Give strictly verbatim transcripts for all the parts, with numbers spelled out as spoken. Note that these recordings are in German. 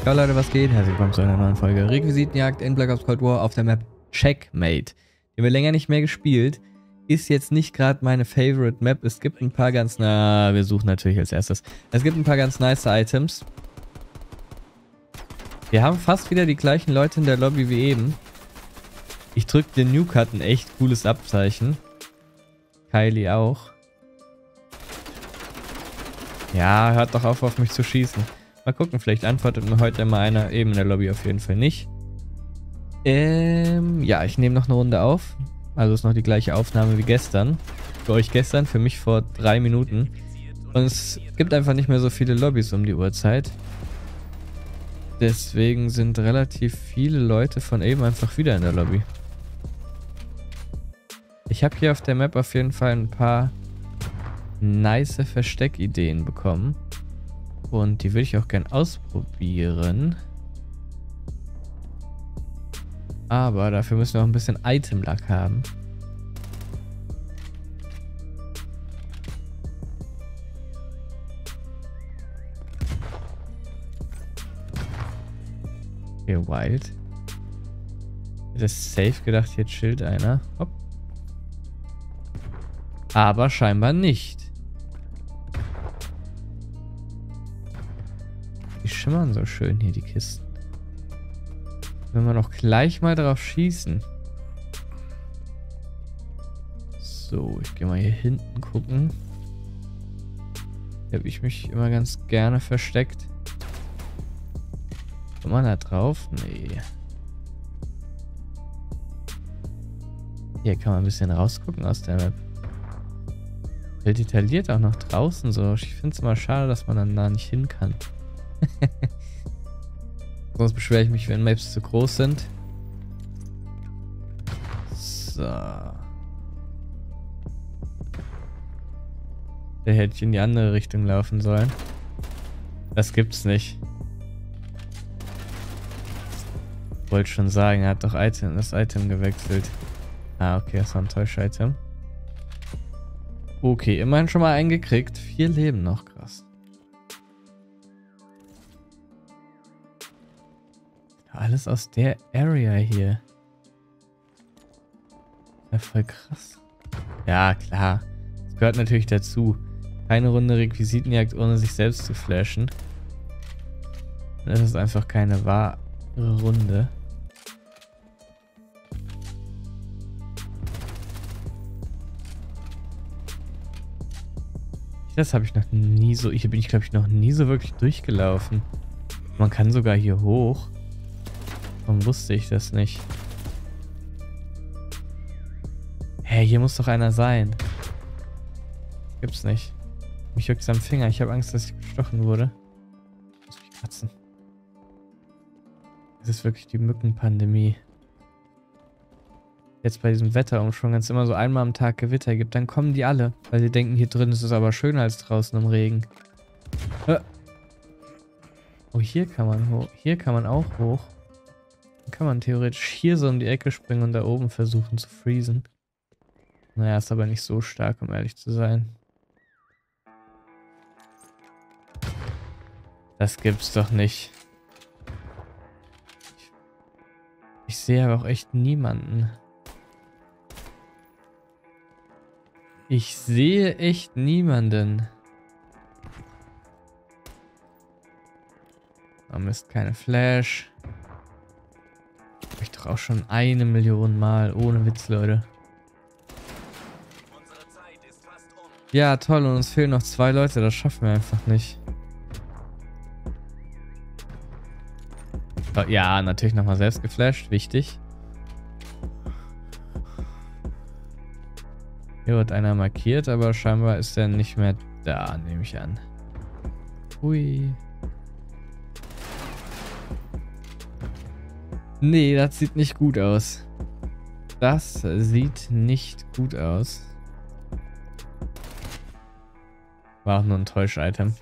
Ja Leute, was geht? Herzlich willkommen zu einer neuen Folge Requisitenjagd in Black Ops Cold War auf der Map Checkmate. Die haben wir länger nicht mehr gespielt. Ist jetzt nicht gerade meine Favorite Map. Es gibt ein paar ganz... Na, wir suchen natürlich als erstes. Es gibt ein paar ganz nice Items. Wir haben fast wieder die gleichen Leute in der Lobby wie eben. Ich drücke den Nuke, hat ein echt cooles Abzeichen. Kylie auch. Ja, hört doch auf, auf mich zu schießen. Mal gucken, vielleicht antwortet mir heute mal einer. Eben in der Lobby auf jeden Fall nicht. Ähm, ja, ich nehme noch eine Runde auf. Also ist noch die gleiche Aufnahme wie gestern. Für euch gestern, für mich vor drei Minuten. Und es gibt einfach nicht mehr so viele Lobbys um die Uhrzeit. Deswegen sind relativ viele Leute von eben einfach wieder in der Lobby. Ich habe hier auf der Map auf jeden Fall ein paar nice Versteckideen bekommen. Und die würde ich auch gern ausprobieren. Aber dafür müssen wir auch ein bisschen Item-Luck haben. Okay, Wild. Das ist safe gedacht, hier chillt einer. Hopp. Aber scheinbar nicht. Die schimmern so schön hier, die Kisten. Wenn wir noch gleich mal drauf schießen. So, ich gehe mal hier hinten gucken. Hier habe ich mich immer ganz gerne versteckt. Kommt man da drauf? Nee. Hier kann man ein bisschen rausgucken aus der Map. Wird detailliert auch noch draußen so. Ich finde es immer schade, dass man dann da nicht hin kann. Sonst beschwere ich mich, wenn Maps zu groß sind. So. Der hätte ich in die andere Richtung laufen sollen. Das gibt's nicht. Wollte schon sagen, er hat doch Item, das Item gewechselt. Ah, okay, das war ein Täusch-Item. Okay, immerhin schon mal eingekriegt. Vier Leben noch, krass. Alles aus der Area hier. Ja, voll krass. Ja, klar. Das gehört natürlich dazu. Keine Runde Requisitenjagd, ohne sich selbst zu flashen. Das ist einfach keine wahre Runde. Das habe ich noch nie so... Hier bin ich, glaube ich, noch nie so wirklich durchgelaufen. Man kann sogar hier hoch. Warum wusste ich das nicht? Hä, hey, hier muss doch einer sein. Gibt's nicht. Mich juckt's am Finger. Ich habe Angst, dass ich gestochen wurde. Ich muss mich kratzen. Das ist wirklich die Mückenpandemie. Jetzt bei diesem Wetterumschwung, wenn es immer so einmal am Tag Gewitter gibt, dann kommen die alle. Weil sie denken, hier drin ist es aber schöner als draußen im Regen. Oh, hier kann man hoch. Hier kann man auch hoch. Dann kann man theoretisch hier so um die Ecke springen und da oben versuchen zu freezen. Naja, ist aber nicht so stark, um ehrlich zu sein. Das gibt's doch nicht. Ich, ich sehe aber auch echt niemanden. Ich sehe echt niemanden. Oh Mist, keine Flash. Hab ich doch auch schon eine Million Mal. Ohne Witz, Leute. Ja, toll. Und uns fehlen noch zwei Leute. Das schaffen wir einfach nicht. Oh, ja, natürlich nochmal selbst geflasht. Wichtig. Hier wird einer markiert, aber scheinbar ist er nicht mehr da, nehme ich an. Hui. Nee, das sieht nicht gut aus. Das sieht nicht gut aus. War auch nur ein Täusch-Item.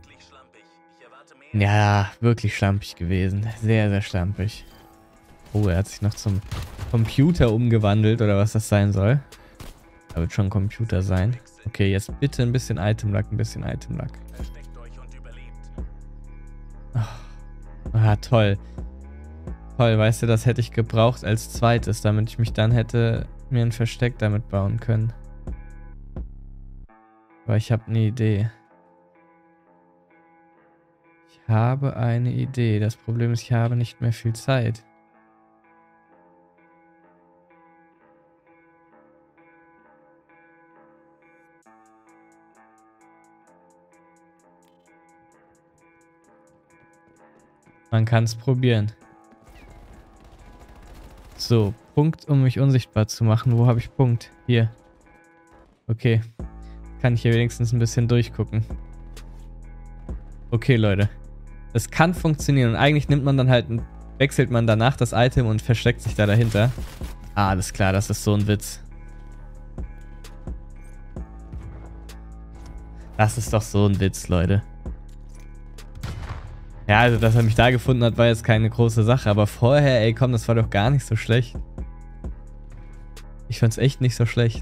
Ja, wirklich schlampig gewesen. Sehr, sehr schlampig. Oh, er hat sich noch zum Computer umgewandelt, oder was das sein soll. Da wird schon ein Computer sein. Okay, jetzt bitte ein bisschen Item-Luck, ein bisschen Item-Luck. Oh, Ah, toll. Toll, weißt du, das hätte ich gebraucht als zweites, damit ich mich dann hätte mir ein Versteck damit bauen können. Aber ich habe eine Idee. Ich habe eine Idee. Das Problem ist, ich habe nicht mehr viel Zeit. Man kann es probieren. So, Punkt, um mich unsichtbar zu machen. Wo habe ich Punkt? Hier. Okay. Kann ich hier wenigstens ein bisschen durchgucken. Okay, Leute. Es kann funktionieren. Und eigentlich nimmt man dann halt, wechselt man danach das Item und versteckt sich da dahinter. Ah, alles klar, das ist so ein Witz. Das ist doch so ein Witz, Leute. Ja, also, dass er mich da gefunden hat, war jetzt keine große Sache. Aber vorher, ey, komm, das war doch gar nicht so schlecht. Ich fand's echt nicht so schlecht.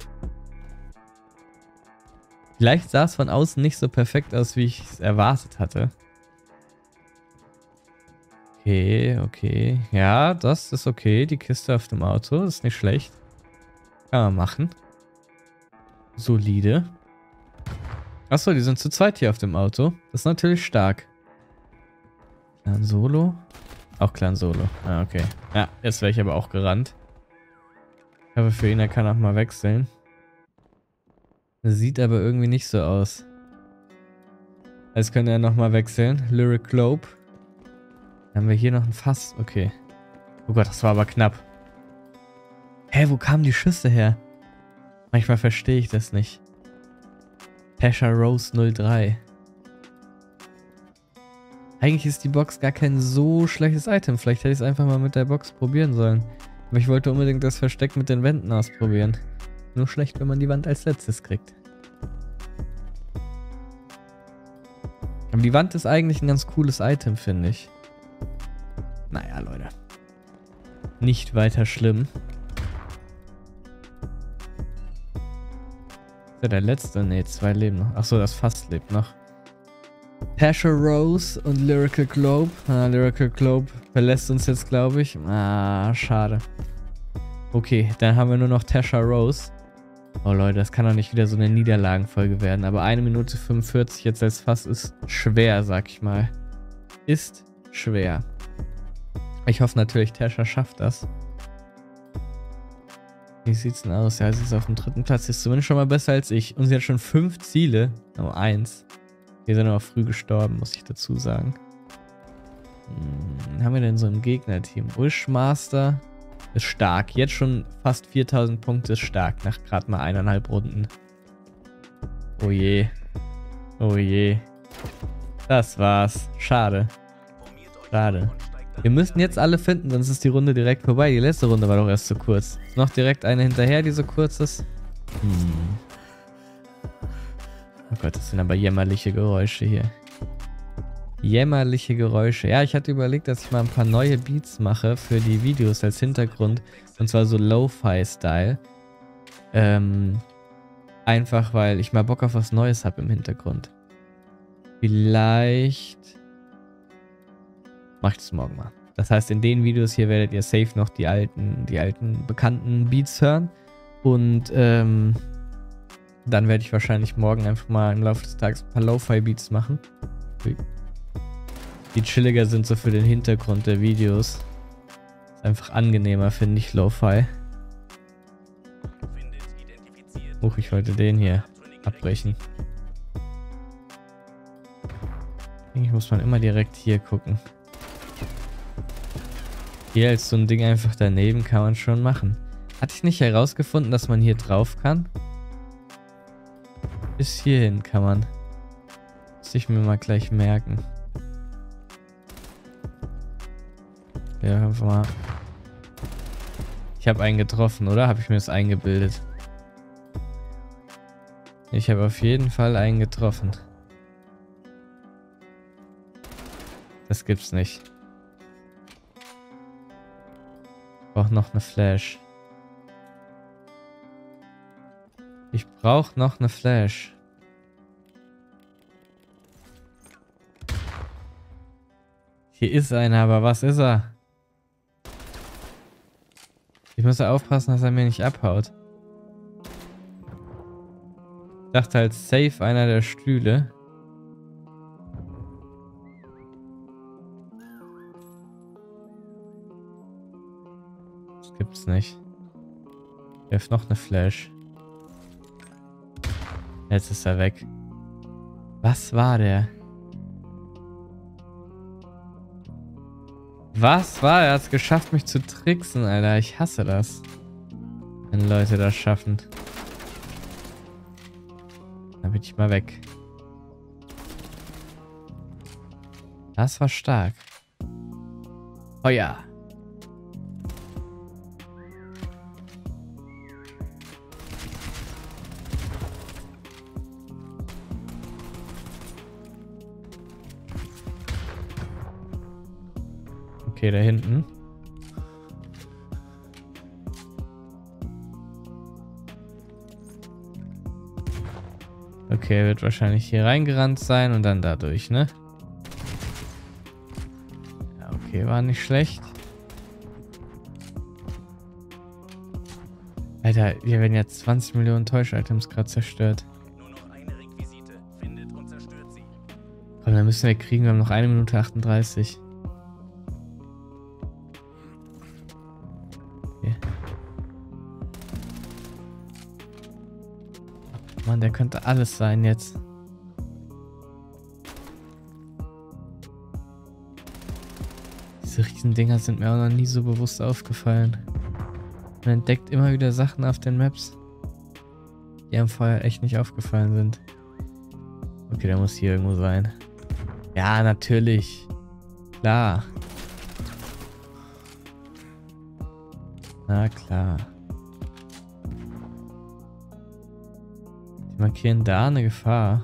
Vielleicht sah es von außen nicht so perfekt aus, wie ich es erwartet hatte. Okay, okay. Ja, das ist okay. Die Kiste auf dem Auto ist nicht schlecht. Kann man machen. Solide. Achso, die sind zu zweit hier auf dem Auto. Das ist natürlich stark. Clan Solo? Auch Clan Solo. Ah, okay. Ja, jetzt wäre ich aber auch gerannt. Ich hoffe für ihn, er kann auch mal wechseln. Sieht aber irgendwie nicht so aus. Jetzt könnte er nochmal wechseln. Lyric Globe. Dann haben wir hier noch ein Fass. Okay. Oh Gott, das war aber knapp. Hä, wo kamen die Schüsse her? Manchmal verstehe ich das nicht. Tasha Rose null drei. Eigentlich ist die Box gar kein so schlechtes Item. Vielleicht hätte ich es einfach mal mit der Box probieren sollen. Aber ich wollte unbedingt das Versteck mit den Wänden ausprobieren. Nur schlecht, wenn man die Wand als letztes kriegt. Aber die Wand ist eigentlich ein ganz cooles Item, finde ich. Naja, Leute. Nicht weiter schlimm. Ist ja der letzte? Ne, zwei leben noch. Achso, das Fass lebt noch. Tasha Rose und Lyrical Globe. Ah, Lyrical Globe verlässt uns jetzt, glaube ich. Ah, schade. Okay, dann haben wir nur noch Tasha Rose. Oh Leute, das kann doch nicht wieder so eine Niederlagenfolge werden. Aber eine Minute fünfundvierzig jetzt als Fass ist schwer, sag ich mal. Ist schwer. Ich hoffe natürlich, Tasha schafft das. Wie sieht's denn aus? Ja, sie ist auf dem dritten Platz. Sie ist zumindest schon mal besser als ich. Und sie hat schon fünf Ziele. Oh, eins. Wir sind aber früh gestorben, muss ich dazu sagen. Hm, haben wir denn so ein Gegnerteam? Wishmaster ist stark. Jetzt schon fast viertausend Punkte ist stark. Nach gerade mal eineinhalb Runden. Oh je. Oh je. Das war's. Schade. Schade. Wir müssen jetzt alle finden, sonst ist die Runde direkt vorbei. Die letzte Runde war doch erst so kurz. Ist noch direkt eine hinterher, die so kurz ist. Hm. Oh Gott, das sind aber jämmerliche Geräusche hier. Jämmerliche Geräusche. Ja, ich hatte überlegt, dass ich mal ein paar neue Beats mache für die Videos als Hintergrund. Und zwar so Lo-Fi-Style. Ähm, einfach, weil ich mal Bock auf was Neues habe im Hintergrund. Vielleicht mache ich das morgen mal. Das heißt, in den Videos hier werdet ihr safe noch die alten, die alten bekannten Beats hören. Und ähm, dann werde ich wahrscheinlich morgen einfach mal im Laufe des Tages ein paar Lo-Fi-Beats machen. Die chilliger sind so für den Hintergrund der Videos. Ist einfach angenehmer, finde ich, Lo-Fi. Huch, ich wollte den hier abbrechen. Eigentlich muss man immer direkt hier gucken. Hier als so ein Ding einfach daneben kann man schon machen. Hatte ich nicht herausgefunden, dass man hier drauf kann? Bis hierhin kann man. Muss ich mir mal gleich merken. Ja, einfach mal. Ich habe einen getroffen, oder? Habe ich mir das eingebildet? Ich habe auf jeden Fall einen getroffen. Das gibt's nicht. Ich brauche noch eine Flash. Ich brauche noch eine Flash. Hier ist einer, aber was ist er? Ich muss aufpassen, dass er mir nicht abhaut. Ich dachte halt safe einer der Stühle. Das gibt's nicht. Ich werf noch eine Flash. Jetzt ist er weg. Was war der? Was war er? Er hat es geschafft, mich zu tricksen, Alter. Ich hasse das. Wenn Leute das schaffen. Dann bin ich mal weg. Das war stark. Oh ja. Okay, da hinten. Okay, er wird wahrscheinlich hier reingerannt sein und dann dadurch, ne? Ja, okay, war nicht schlecht. Alter, hier werden jetzt zwanzig Millionen Täusch-Items gerade zerstört. Nur noch eine Requisite. Findet und zerstört sie. Komm, dann müssen wir kriegen. Wir haben noch eine Minute achtunddreißig. Okay. Mann, der könnte alles sein jetzt. Diese Riesendinger sind mir auch noch nie so bewusst aufgefallen. Man entdeckt immer wieder Sachen auf den Maps, die einem vorher echt nicht aufgefallen sind. Okay, der muss hier irgendwo sein. Ja, natürlich. Klar. Na klar. Die markieren da eine Gefahr.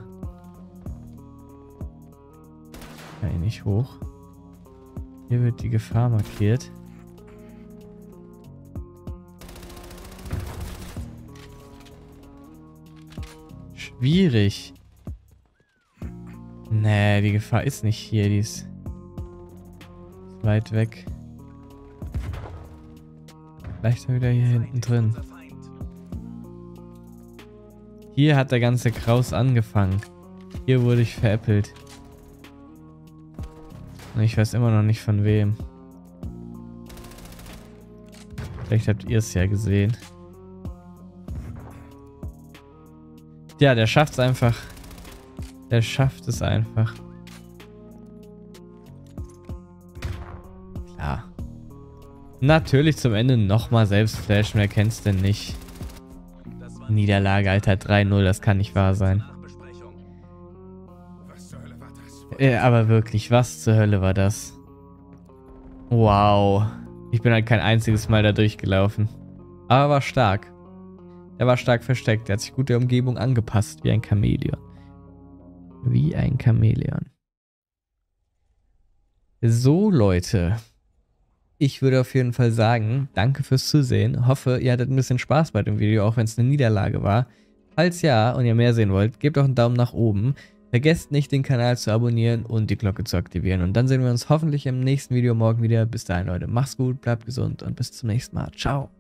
Ja, hier nicht hoch. Hier wird die Gefahr markiert. Schwierig. Nee, die Gefahr ist nicht hier, die ist weit weg. Vielleicht wieder hier hinten drin. Hier hat der ganze Kraus angefangen. Hier wurde ich veräppelt. Und ich weiß immer noch nicht von wem. Vielleicht habt ihr es ja gesehen. Ja, der schafft es einfach. Der schafft es einfach. Klar. Natürlich zum Ende nochmal selbst flashen. Wer kennt's denn nicht? Niederlage, Alter. drei null. Das kann nicht wahr sein. Äh, aber wirklich, was zur Hölle war das? Wow. Ich bin halt kein einziges Mal da durchgelaufen. Aber war stark. Er war stark versteckt. Er hat sich gut der Umgebung angepasst. Wie ein Chamäleon. Wie ein Chamäleon. So, Leute. Ich würde auf jeden Fall sagen, danke fürs Zusehen. Hoffe, ihr hattet ein bisschen Spaß bei dem Video, auch wenn es eine Niederlage war. Falls ja und ihr mehr sehen wollt, gebt doch einen Daumen nach oben. Vergesst nicht, den Kanal zu abonnieren und die Glocke zu aktivieren. Und dann sehen wir uns hoffentlich im nächsten Video morgen wieder. Bis dahin, Leute. Macht's gut, bleibt gesund und bis zum nächsten Mal. Ciao.